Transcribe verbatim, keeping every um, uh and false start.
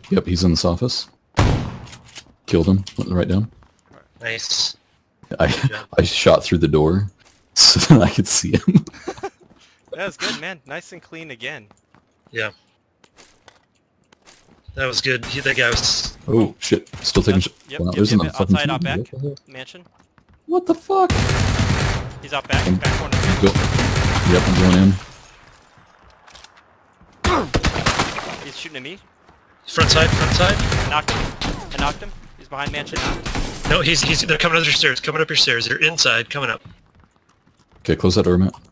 Yep, he's in this office. Killed him. Went right down. Nice. I I shot through the door so that I could see him. That was good, man. Nice and clean again. Yeah. That was good. He, that guy was... Oh shit! Still taking. Yep, Wow, yep, there's yep, another yep. fucking Outside, out back. What the hell? Mansion. What the fuck? He's out back. I'm- Back corner. Go. Yep, I'm going in. He's shooting at me. Front side, front side. I knocked him. I knocked him. He's behind mansion. No, he's he's. They're coming up your stairs. Coming up your stairs. They're inside. Coming up. Okay, close that door, Matt.